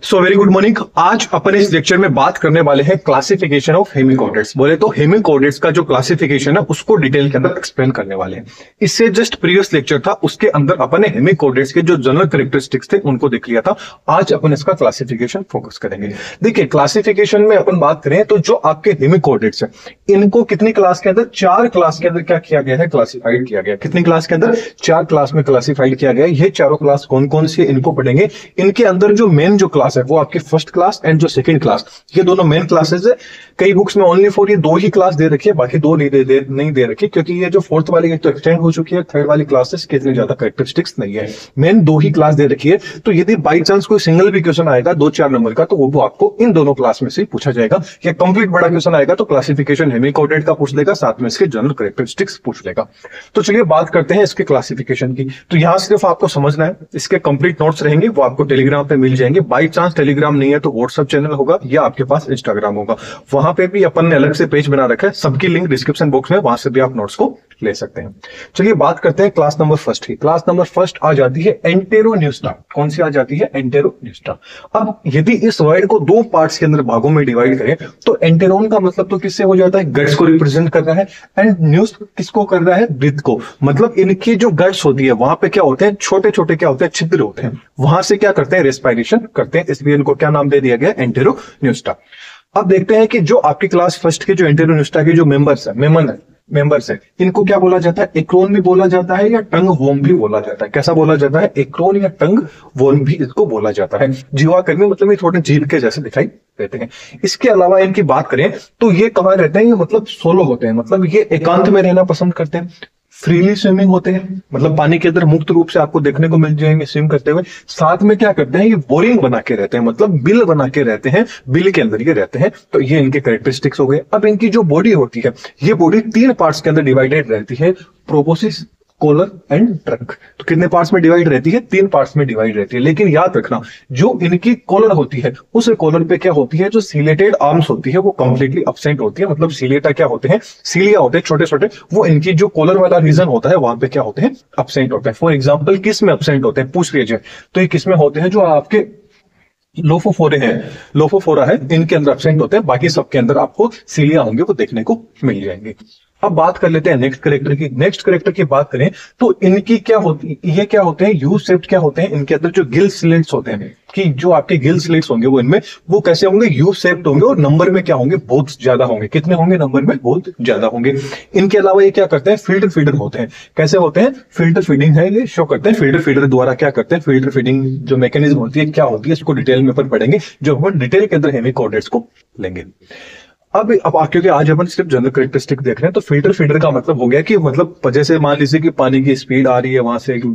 So very good morning. आज अपन इस lecture में बात करने वाले हैं क्लासिफिकेशन ऑफ हेमिकोडेट्स। बोले तो हेमिकोडेट्स का जो क्लासिफिकेशन है उसको डिटेल के अंदर एक्सप्लेन करने वाले हैं। इससे जस्ट प्रीवियस लेक्चर था, उसके अंदर अपन ने हेमिकोडेट्स के जो जनरल कैरेक्टरिस्टिक्स थे उनको देख लिया था। आज अपन इसका क्लासिफिकेशन फोकस करेंगे। देखिए, क्लासिफिकेशन में अपन बात करें तो जो आपके हेमिकोडेट्स है इनको कितनी क्लास के अंदर, 4 क्लास के अंदर क्या किया गया है, क्लासिफाइड किया गया। कितनी क्लास के अंदर? 4 क्लास में क्लासिफाइड किया गया। ये चारों क्लास कौन कौन सी है इनको पढ़ेंगे। इनके अंदर जो मेन जो क्लास है वो आपकी फर्स्ट क्लास एंड जो सेकंड क्लास, ये दोनों मेन क्लासेस है। कई बुक्स में ओनली फॉर ये 2 ही क्लास दे रखी है, बाकी 2 नहीं दे रखी, क्योंकि ये जो फोर्थ वाली है तो एक्सटेंड हो चुकी है। थर्ड वाली क्लासेस के इतनी ज्यादा कैरेक्टरिस्टिक्स नहीं है, मेन 2 ही क्लास दे रखी है। तो यदि बाई चांस कोई सिंगल भी क्वेश्चन आएगा 2-4 नंबर का, तो वो आपको इन दोनों क्लास में से पूछा जाएगा। या कंप्लीट बड़ा क्वेश्चन आएगा तो क्लासिफिकेशन हेमिकोडेट का पूछ लेगा, साथ में इसके जनरल कैरेक्टरिस्टिक्स पूछ लेगा। तो चलिए बात करते हैं इसके क्लासिफिकेशन की। तो यहां सिर्फ आपको समझना है, इसके कंप्लीट नोट्स रहेंगे वो आपको टेलीग्राम पे मिल जाएंगे। बाई चांस टेलीग्राम नहीं है तो व्हाट्सएप चैनल होगा या आपके पास इंस्टाग्राम होगा, वहां पे भी अपन ने अलग से पेज बना रखा है। सबकी लिंक डिस्क्रिप्शन बॉक्स में, वहां से भी आप नोट्स को ले सकते हैं। चलिए बात करते हैं क्लास नंबर फर्स्ट की। क्लास नंबर फर्स्ट आ जाती है एंटेरोन्यूस्टा। कौन सी आ जाती है? एंटेरोन्यूस्टा। अब यदि इस वर्ड को 2 पार्ट्स के अंदर भागों में डिवाइड करें तो एंटेरोन का मतलब तो किससे हो जाता है? गट्स को रिप्रेजेंट कर रहा है। एंड न्यूज किसको कर रहा है? ब्रीथ को। मतलब इनकी जो गट्स होती है वहां पे क्या होते हैं, छोटे छोटे क्या होते हैं, छिद्र होते हैं, वहां से क्या करते हैं, रेस्पिरेशन करते हैं। इसलिए इनको क्या नाम दे दिया गया? एंटेरोन्यूस्टा। अब देखते हैं कि जो आपकी क्लास फर्स्ट के जो एंटेरोन्यूस्टा के जो मेंबर्स है इनको क्या बोला जाता है? एक्रोन भी बोला जाता है या टंग वोम भी बोला जाता है। कैसा बोला जाता है? एक्रोन या टंग वोम भी इसको बोला जाता है। जीवाकर्मी मतलब ये थोड़े जीव के जैसे दिखाई देते हैं। इसके अलावा इनकी बात करें तो ये कहाँ रहते हैं? ये मतलब सोलो होते हैं, मतलब ये एकांत में रहना पसंद करते हैं। फ्रीली स्विमिंग होते हैं, मतलब पानी के अंदर मुक्त रूप से आपको देखने को मिल जाएंगे स्विम करते हुए। साथ में क्या करते हैं, ये बोरिंग बना के रहते हैं, मतलब बिल बना के रहते हैं, बिल के अंदर ये रहते हैं। तो ये इनके कैरेक्टरिस्टिक्स हो गए। अब इनकी जो बॉडी होती है, ये बॉडी 3 पार्ट्स के अंदर डिवाइडेड रहती है, प्रोबोसिस, कॉलर एंड ट्रंक। तो कितने पार्ट्स में डिवाइड रहती है? 3 पार्ट्स में डिवाइड रहती है। लेकिन याद रखना, जो इनकी कॉलर होती है उस कॉलर पे क्या होती है, जो सिलेटेड आर्म्स होती है वो कंप्लीटली एब्सेंट होती है। मतलब सिलेटा क्या होते हैं, सिलिया होते हैं छोटे छोटे, वो इनकी जो कॉलर वाला रीजन होता है वहां पे क्या होते हैं, एब्सेंट होते हैं। फॉर एग्जाम्पल किस में एब्सेंट होते हैं पूछ लीजिए, तो ये किस में होते हैं? जो आपके लोफोफोरा है इनके अंदर एब्सेंट होते हैं, बाकी सबके अंदर आपको सिलिया होंगे वो देखने को मिल जाएंगे। अब बात कर लेते हैं नेक्स्ट कैरेक्टर की। नेक्स्ट कैरेक्टर की बात करें तो इनकी क्या होती, ये क्या होते हैं, यू शेप्ड क्या होते हैं। इनके अंदर जो गिल स्लिट्स होते हैं, कि जो आपके गिल स्लिट्स होंगे वो इनमें वो कैसे होंगे, यू शेप्ड होंगे, और नंबर में क्या होंगे, बहुत ज्यादा होंगे। कितने होंगे? नंबर में बहुत ज्यादा होंगे। इनके अलावा ये क्या करते हैं, फिल्टर फीडर होते हैं। कैसे होते हैं? फिल्टर फीडिंग है, ये शो करते हैं। फिल्टर फीडर द्वारा क्या करते हैं, फिल्टर फीडिंग जो मैकेनिज्म होती है क्या होती है, इसको डिटेल में अपन पढ़ेंगे, जो हम डिटेल के अंदर हेमिकोडेट्स को लेंगे। अब क्योंकि आज अपन सिर्फ जनरल कैरेक्टरिस्टिक देख रहे हैं, तो फिल्टर फीडर का मतलब हो गया कि मतलब जैसे मान लीजिए कि पानी की स्पीड आ रही है, वहां से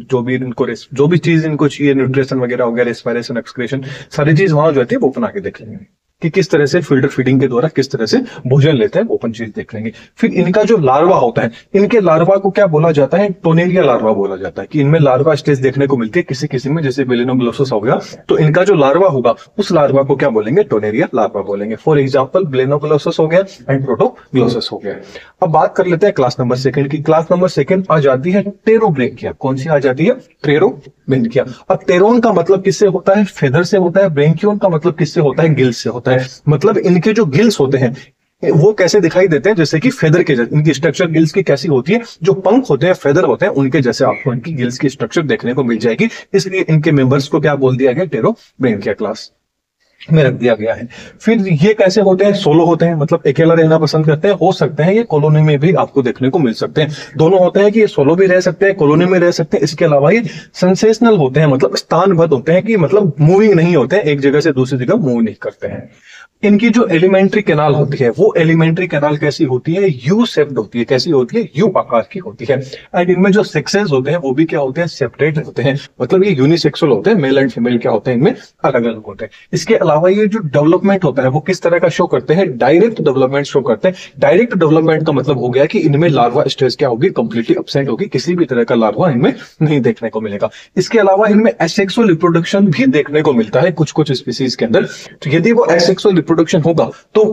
जो भी चीज इनको चाहिए, न्यूट्रिशन वगैरह हो गया, रेस्पिरेशन, एक्सक्रीशन, सारी चीज वहां जो है वो अपन आके देख लेंगे कि किस तरह से फिल्टर फीडिंग के द्वारा किस तरह से भोजन लेते हैं, वो अपन चीज देख लेंगे। फिर इनका जो लार्वा होता है, इनके लार्वा को क्या बोला जाता है? टोनेरिया लार्वा बोला जाता है। कि इनमें लार्वा स्टेज देखने को मिलती है किसी किसी में, जैसे बेलेनोग्लोसस हो गया, तो इनका जो लार्वा होगा उस लार्वा को क्या बोलेंगे? टोनेरिया लार्वा बोलेंगे। फॉर एग्जाम्पल बेलेनोग्लोसस हो गया एंड प्रोटोग्लोसस हो गया। अब बात कर लेते हैं क्लास नंबर सेकंड की। क्लास नंबर सेकंड आ जाती है टेरोब्रेंकिया। कौन सी आ जाती है? टेरोब्रेंकिया। अब टेरोन का मतलब किससे होता है? फेदर से होता है। ब्रेंकियोन का मतलब किससे होता है? गिल्स से होता है। मतलब इनके जो गिल्स होते हैं वो कैसे दिखाई देते हैं, जैसे कि फेदर के जैसे। इनकी स्ट्रक्चर गिल्स की कैसी होती है, जो पंख होते हैं, फेदर होते हैं, उनके जैसे आपको इनकी गिल्स की स्ट्रक्चर देखने को मिल जाएगी। इसलिए इनके मेंबर्स को क्या बोल दिया गया? टेरोब्रेंकिया क्लास में रख दिया गया है। फिर ये कैसे होते हैं? सोलो होते हैं, मतलब अकेला रहना पसंद करते हैं। हो सकते हैं ये कॉलोनी में भी आपको देखने को मिल सकते हैं। दोनों होते हैं कि ये सोलो भी रह सकते हैं, कॉलोनी में रह सकते हैं। इसके अलावा ये सेंसेशनल होते हैं, मतलब स्थानबद्ध होते हैं, कि मतलब मूविंग नहीं होते हैं, एक जगह से दूसरी जगह मूव नहीं करते हैं। इनकी जो एलिमेंट्री कैनाल होती है वो एलिमेंट्री कैनाल कैसी होती है? यू शेप्ड होती है। कैसी होती है? यू आकार की होती है। एंड इनमें जो सेक्सेस होते हैं वो भी क्या होते हैं? सेपरेट होते हैं। मतलब ये यूनिसेक्सुअल होते हैं, मेल एंड फीमेल क्या होते हैं इनमें अलग अलग होते हैं। इसके अलावा ये जो डेवलपमेंट होता है वो किस तरह का शो करते हैं? डायरेक्ट डेवलपमेंट शो करते हैं। डायरेक्ट डेवलपमेंट का मतलब हो गया कि इनमें लार्वा स्टेज क्या होगी? कंप्लीटली एब्सेंट होगी, किसी भी तरह का लार्वा इनमें नहीं देखने को मिलेगा। इसके अलावा इनमें एसेक्सुअल रिप्रोडक्शन भी देखने को मिलता है कुछ कुछ स्पीसीज के अंदर। तो यदि वो एसेक्सुअल रिप्रोडक्शन होगा तो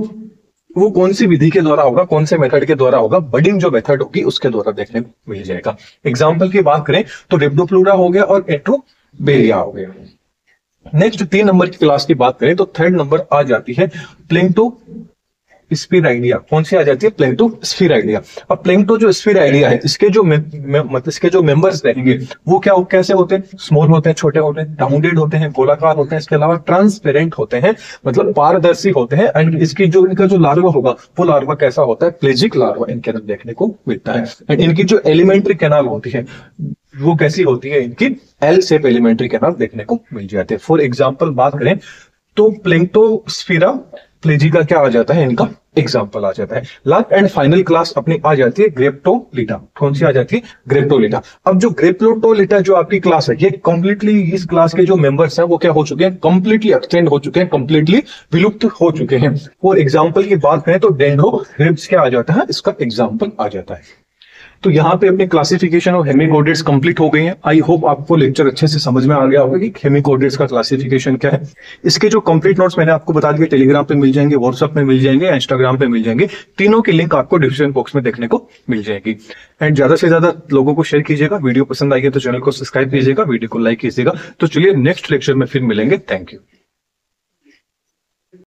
वो कौन सी विधि के द्वारा होगा, कौन से मेथड के द्वारा होगा? बडिंग जो मेथड होगी उसके द्वारा देखने को मिल जाएगा। एग्जाम्पल की बात करें तो रेप्डोप्लूरा हो गया और एट्रोबेरिया हो गया। नेक्स्ट 3 नंबर की क्लास की बात करें तो थर्ड नंबर आ जाती है प्लेंटो स्फीयर आइडिया। कौन सी आ जाती है? Planctosphaeroidea. अब प्लेंटो जो स्फीयर आइडिया है, इसके जो मतलब इसके जो मेंबर्स रहेंगे वो कैसे होते हैं? स्मॉल होते हैं, छोटे होते हैं, राउंडेड होते हैं, गोलाकार होते हैं, इसके अलावा ट्रांसपेरेंट होते हैं, मतलब पारदर्शी होते हैं। एंड इसकी जो इनका जो लार्वा होगा वो लार्वा कैसा होता है? प्लेजिक लार्वा इनके अंदर देखने को मिलता है। एंड इनकी जो एलिमेंट्री कैनाल होती है वो कैसी होती है? इनकी एल शेप एलिमेंट्री कैनाल देखने को मिल जाते हैं। फॉर एग्जाम्पल बात करें तो प्लेंटोस्फीरा प्लेजिका क्या आ जाता है? इनका एग्जाम्पल आ जाता है। लास्ट एंड फाइनल क्लास अपनी आ जाती है ग्रेप्टोलिटा। कौन सी आ जाती है? ग्रेप्टोलिटा। अब जो ग्रेप्टोलिटा जो आपकी क्लास है, ये कंप्लीटली इस क्लास के जो मेंबर्स हैं वो क्या हो चुके हैं? कंप्लीटली एक्सटेंड हो चुके हैं, कंप्लीटली विलुप्त हो चुके हैं। फॉर एग्जाम्पल की बात करें तो डेंड्रोग्रिप्स क्या आ जाता है? इसका एग्जाम्पल आ जाता है। तो यहाँ पे अपनी क्लासिफिकेशन ऑफ हेमिकोडेट्स कंप्लीट हो गई है। आई होप आपको लेक्चर अच्छे से समझ में आ गया होगा कि हेमिकोडेट्स का क्लासिफिकेशन क्या है। इसके जो कंप्लीट नोट्स मैंने आपको बता दिए, टेलीग्राम पे मिल जाएंगे, व्हाट्सएप में मिल जाएंगे, इंस्टाग्राम पे मिल जाएंगे। तीनों की लिंक आपको डिस्क्रिप्शन बॉक्स में देखने को मिल जाएगी। एंड ज्यादा से ज्यादा लोगों को शेयर कीजिएगा। वीडियो पसंद आई है तो चैनल को सब्सक्राइब कीजिएगा, वीडियो को लाइक कीजिएगा। तो चलिए नेक्स्ट लेक्चर में फिर मिलेंगे। Thank you.